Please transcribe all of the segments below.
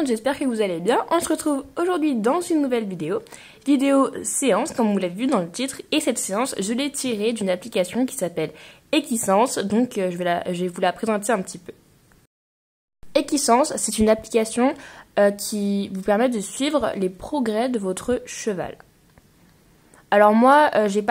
monde, j'espère que vous allez bien. On se retrouve aujourd'hui dans une nouvelle vidéo séance comme vous l'avez vu dans le titre, et cette séance je l'ai tirée d'une application qui s'appelle Equisense, donc je vais vous la présenter un petit peu. Equisense, c'est une application qui vous permet de suivre les progrès de votre cheval. Alors moi,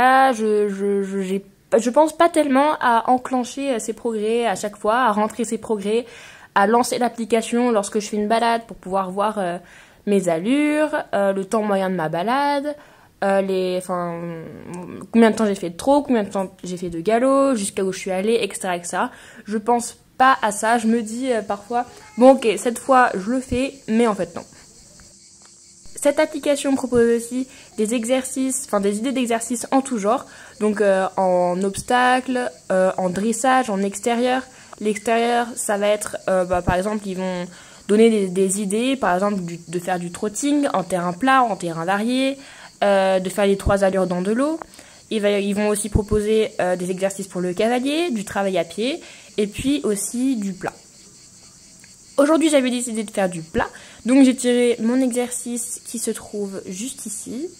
je pense pas tellement à enclencher ces progrès à chaque fois, à rentrer ces progrès, à lancer l'application lorsque je fais une balade pour pouvoir voir mes allures, le temps moyen de ma balade, combien de temps j'ai fait de trot, combien de temps j'ai fait de galop, jusqu'à où je suis allée, etc., etc. Je pense pas à ça, je me dis parfois, bon ok, cette fois je le fais, mais en fait non. Cette application propose aussi des exercices, des idées d'exercices en tout genre, donc en obstacle, en dressage, en extérieur. L'extérieur, ça va être, par exemple, ils vont donner des idées, par exemple, de faire du trotting en terrain plat, en terrain varié, de faire les 3 allures dans de l'eau. Ils vont aussi proposer des exercices pour le cavalier, du travail à pied, et puis aussi du plat. Aujourd'hui, j'avais décidé de faire du plat, donc j'ai tiré mon exercice qui se trouve juste ici.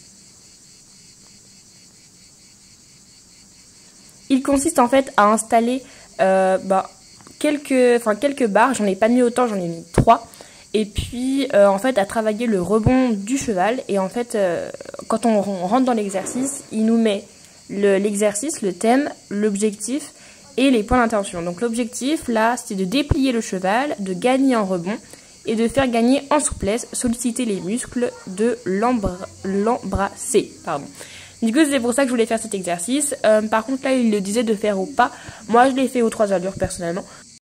Il consiste en fait à installer quelques barres, j'en ai pas mis autant, j'en ai mis 3. Et puis en fait à travailler le rebond du cheval. Et en fait quand on rentre dans l'exercice, il nous met l'exercice, le thème, l'objectif et les points d'intention. Donc l'objectif là, c'est de déplier le cheval, de gagner en rebond et de faire gagner en souplesse, solliciter les muscles, de l'embrasser. Du coup, c'est pour ça que je voulais faire cet exercice. Par contre, là, il le disait de faire au pas. Moi, je l'ai fait aux 3 allures personnellement.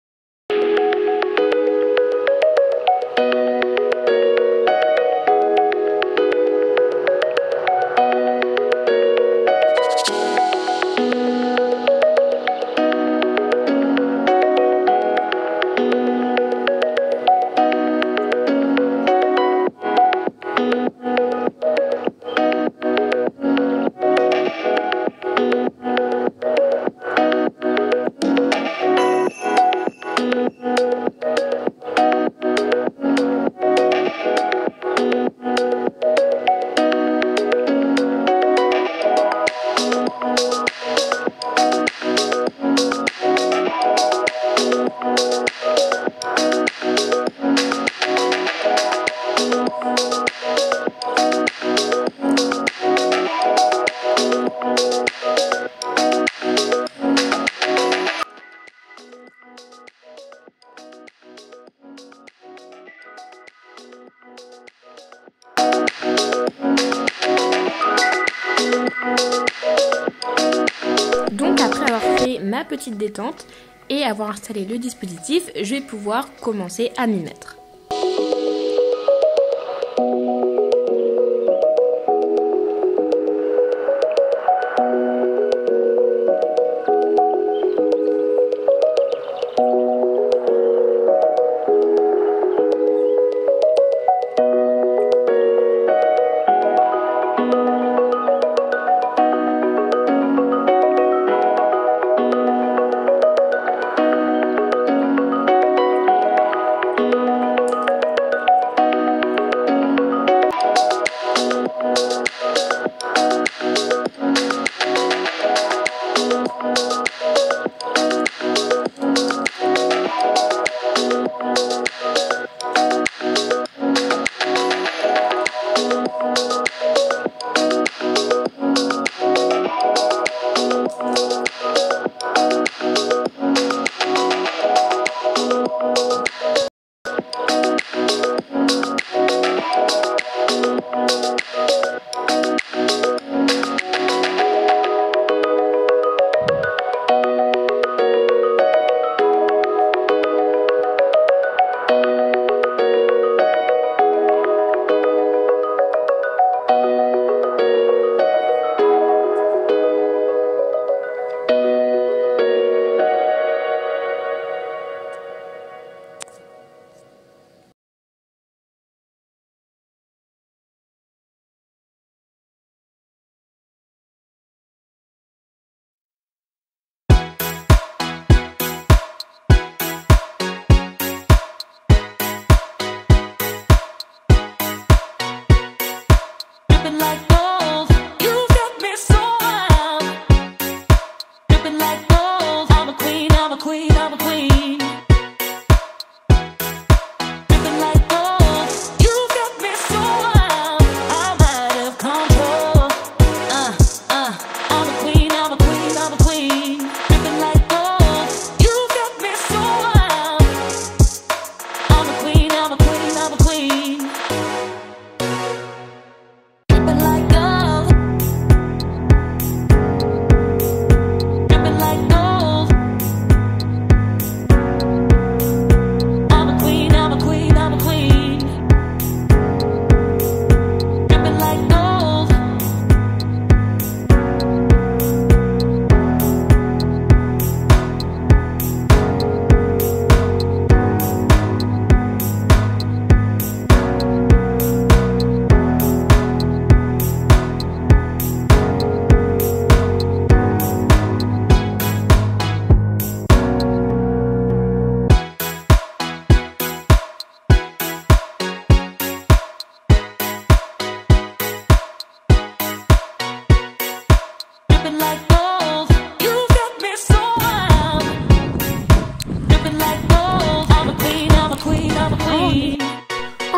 Donc après avoir fait ma petite détente et avoir installé le dispositif, je vais pouvoir commencer à m'y mettre.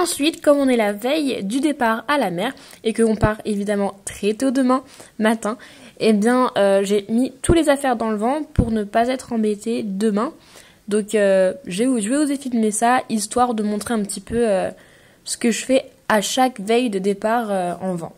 Ensuite, comme on est la veille du départ à la mer et qu'on part évidemment très tôt demain matin, eh bien j'ai mis tous les affaires dans le vent pour ne pas être embêtée demain. Donc je vais oser filmer ça, histoire de montrer un petit peu ce que je fais à chaque veille de départ en vent.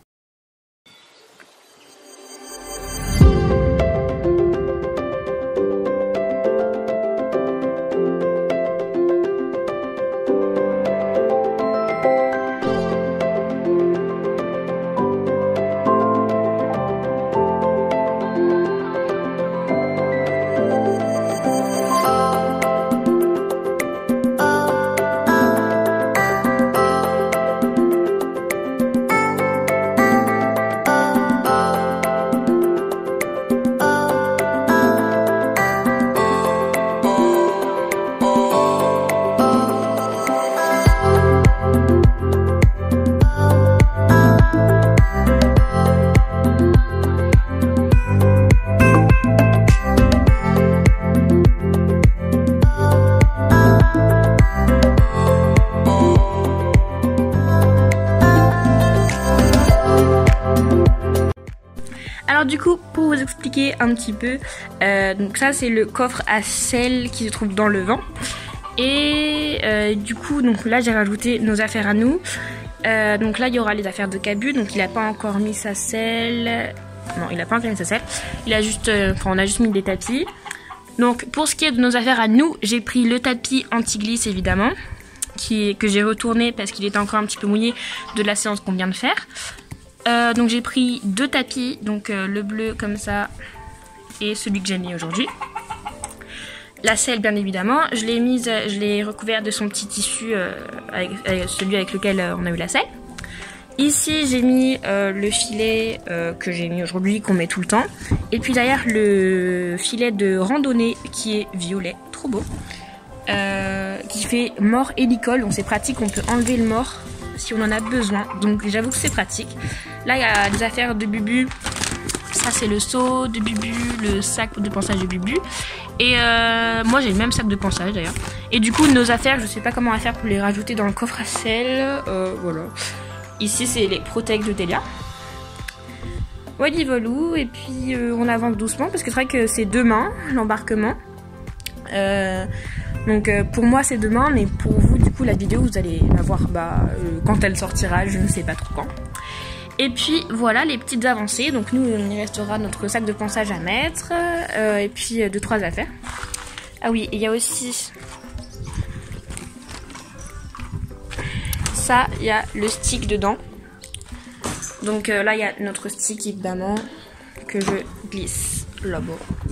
Alors du coup, pour vous expliquer un petit peu, donc ça c'est le coffre à sel qui se trouve dans le vent. Et du coup, donc là j'ai rajouté nos affaires à nous. Donc là il y aura les affaires de Cabu, donc il n'a pas encore mis sa selle. Non, il n'a pas encore mis sa selle. Il a juste, on a juste mis des tapis. Donc pour ce qui est de nos affaires à nous, j'ai pris le tapis anti-glisse évidemment, que j'ai retourné parce qu'il était encore un petit peu mouillé de la séance qu'on vient de faire. Donc j'ai pris 2 tapis, donc le bleu comme ça et celui que j'ai mis aujourd'hui. La selle bien évidemment, je l'ai recouvert de son petit tissu avec celui avec lequel on a eu la selle. Ici j'ai mis le filet que j'ai mis aujourd'hui, qu'on met tout le temps. Et puis derrière le filet de randonnée qui est violet, trop beau. Qui fait mort et licol, donc c'est pratique, on peut enlever le mort si on en a besoin, donc j'avoue que c'est pratique. Là il y a des affaires de Bubu, ça c'est le seau de Bubu, le sac de ponçage de Bubu, et moi j'ai le même sac de ponçage d'ailleurs. Et du coup nos affaires, je sais pas comment on va faire pour les rajouter dans le coffre à sel, voilà. Ici c'est les Protect de Delia. Voilà volou, et puis on avance doucement parce que c'est vrai que c'est demain l'embarquement. Donc pour moi c'est demain, mais pour vous du coup la vidéo vous allez la voir quand elle sortira, je ne sais pas trop quand. Et puis voilà les petites avancées, donc nous il restera notre sac de ponçage à mettre, et puis 2-3 affaires. Ah oui, il y a aussi ça, il y a le stick dedans. Donc là il y a notre stick évidemment que je glisse là-bas.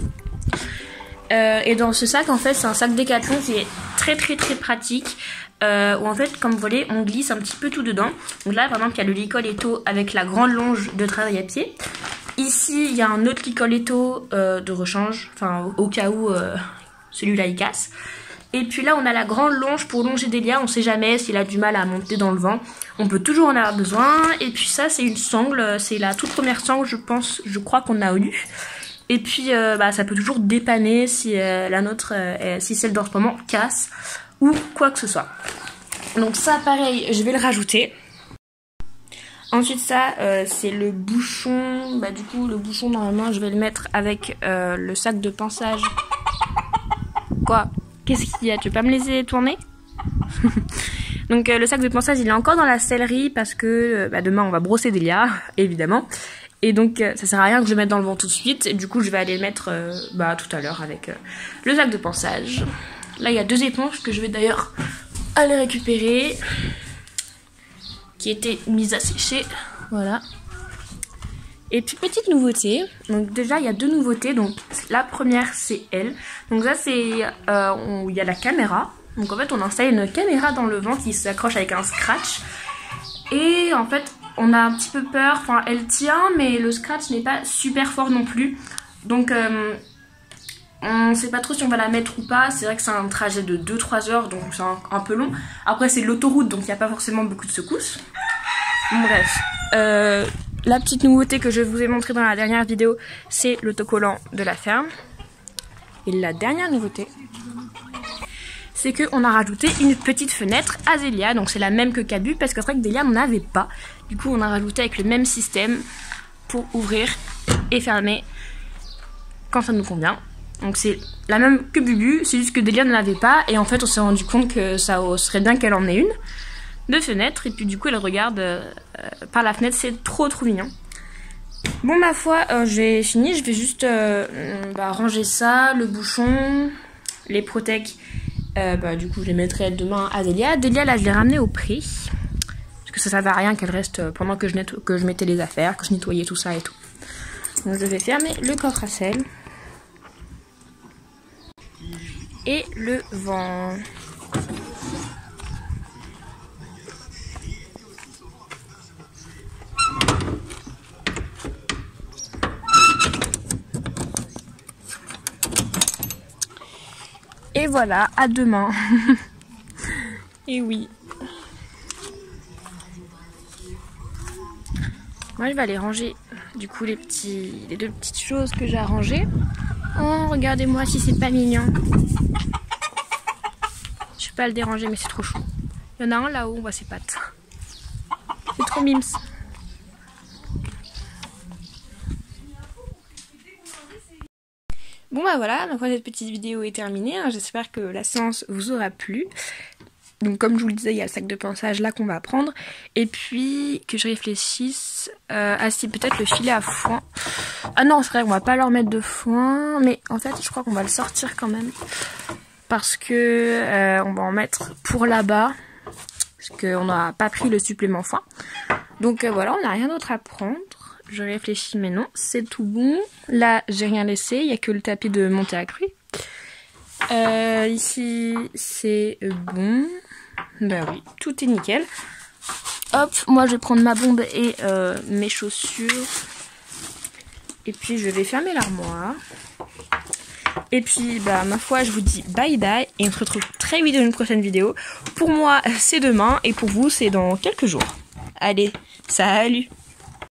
Et dans ce sac en fait c'est un sac Décathlon qui est très pratique, où en fait comme vous voyez on glisse un petit peu tout dedans. Donc là par exemple il y a le Licoletto avec la grande longe de travail à pied. Ici il y a un autre Licoletto de rechange, enfin au cas où celui-là il casse. Et puis là on a la grande longe pour longer Delia, on sait jamais s'il a du mal à monter dans le vent, on peut toujours en avoir besoin. Et puis ça c'est une sangle, c'est la toute première sangle je crois qu'on a eu. Et puis ça peut toujours dépanner si la nôtre, si celle d'en ce moment casse ou quoi que ce soit. Donc ça pareil, je vais le rajouter. Ensuite ça c'est le bouchon, du coup le bouchon normalement je vais le mettre avec le sac de ponçage. Quoi? Qu'est-ce qu'il y a? Tu veux pas me laisser tourner? Donc le sac de ponçage il est encore dans la sellerie parce que demain on va brosser Delia évidemment. Et donc ça sert à rien que je le mette dans le vent tout de suite. Et du coup je vais aller le mettre tout à l'heure avec le sac de ponçage. Là il y a 2 éponges que je vais d'ailleurs aller récupérer, qui étaient mises à sécher. Voilà. Et puis petite nouveauté. Donc déjà il y a 2 nouveautés. Donc la première c'est elle. Donc ça c'est il y a la caméra. Donc en fait on installe une caméra dans le vent qui s'accroche avec un scratch. Et en fait on a un petit peu peur, enfin elle tient mais le scratch n'est pas super fort non plus. Donc on ne sait pas trop si on va la mettre ou pas. C'est vrai que c'est un trajet de 2-3 heures donc c'est un peu long. Après c'est l'autoroute donc il n'y a pas forcément beaucoup de secousses. Bon, bref, la petite nouveauté que je vous ai montrée dans la dernière vidéo c'est l'autocollant de la ferme. Et la dernière nouveauté c'est qu'on a rajouté une petite fenêtre à Delia. Donc c'est la même que Cabu parce que c'est vrai que Delia n'en avait pas. Du coup on a rajouté avec le même système pour ouvrir et fermer quand ça nous convient. Donc c'est la même que Bubu, c'est juste que Delia n'en avait pas. Et en fait on s'est rendu compte que ça serait bien qu'elle en ait une de fenêtre. Et puis du coup elle regarde par la fenêtre, c'est trop mignon. Bon ma foi, j'ai fini, je vais juste ranger ça, le bouchon, les protèques, du coup je les mettrai demain à Delia. Delia là je l'ai ramenée au prix, parce que ça servait à rien qu'elle reste pendant que je mettais les affaires, que je nettoyais tout ça et tout. Donc je vais fermer le coffre à sel et le vent. Et voilà, à demain. Et oui. Moi je vais aller ranger du coup les deux petites choses que j'ai à ranger. Oh regardez-moi si c'est pas mignon. Je vais pas le déranger mais c'est trop chou. Il y en a un là-haut, on voit ses pattes. C'est trop mimes. Bon bah voilà, ma foi cette petite vidéo est terminée, hein. J'espère que la séance vous aura plu. Donc comme je vous le disais, il y a le sac de pinçage là qu'on va prendre. Et puis que je réfléchisse à si peut-être le filet à foin. Ah non c'est vrai, on va pas leur mettre de foin. Mais en fait je crois qu'on va le sortir quand même. Parce que on va en mettre pour là-bas. Parce qu'on n'a pas pris le supplément foin. Donc voilà, on n'a rien d'autre à prendre. Je réfléchis mais non, c'est tout bon. Là j'ai rien laissé, il n'y a que le tapis de montée accrue. Ici c'est bon. Bah oui, tout est nickel. Hop, moi je vais prendre ma bombe et mes chaussures. Et puis je vais fermer l'armoire. Et puis bah ma foi je vous dis bye bye. Et on se retrouve très vite dans une prochaine vidéo. Pour moi c'est demain et pour vous c'est dans quelques jours. Allez, salut!